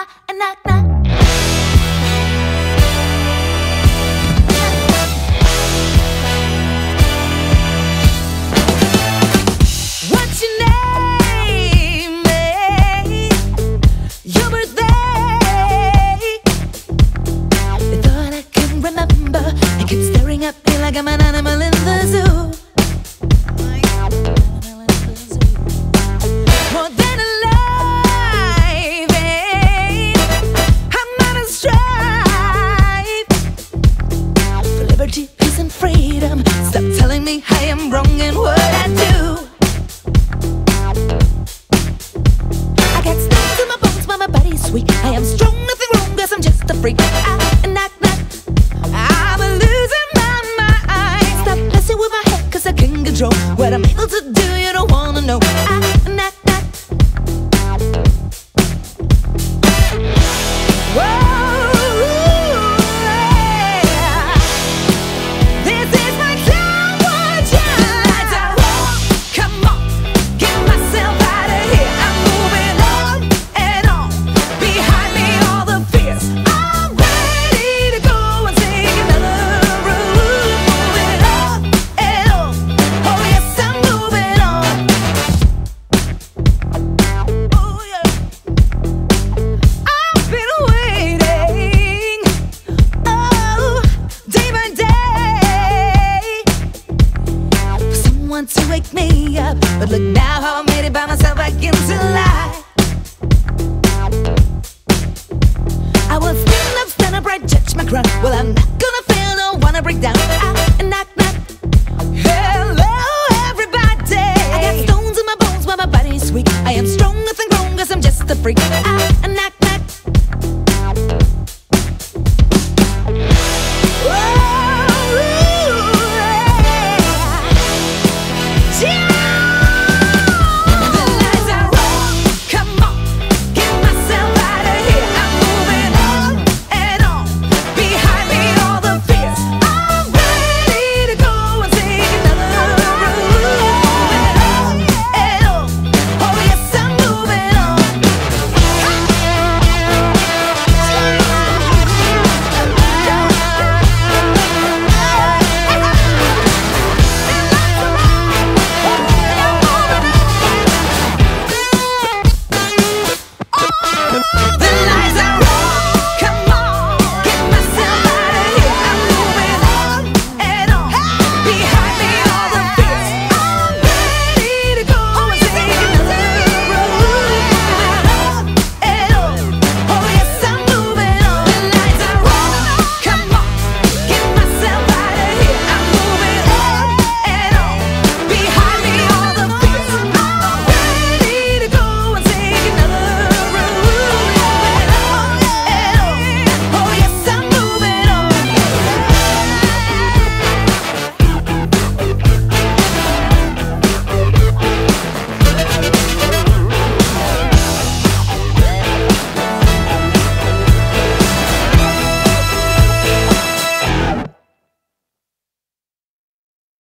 knock, knock. What's your name? Your birthday. I thought I could remember. I kept staring at me like I'm an animal in the zoo. More than alive, I'm on a strive for liberty, peace, and freedom. Stop telling me I am wrong in what I do. I got stones in my bones, but my body's sweet. I am strong, nothing wrong, 'cause I'm just a freak. Knock, knock. I'm losing my mind. Stop messing with my head, 'cause I can't control what I'm able to do. You don't wanna know. Knock, knock. To wake me up, but look now how I made it by myself back into life. I will stand up right, judge my crown. Well, I'm not gonna fail, don't wanna break down. Knock, knock. Hello, everybody. I got stones in my bones, but my body's weak. I am strong, nothing wrong, 'cause I'm just a freak. Knock.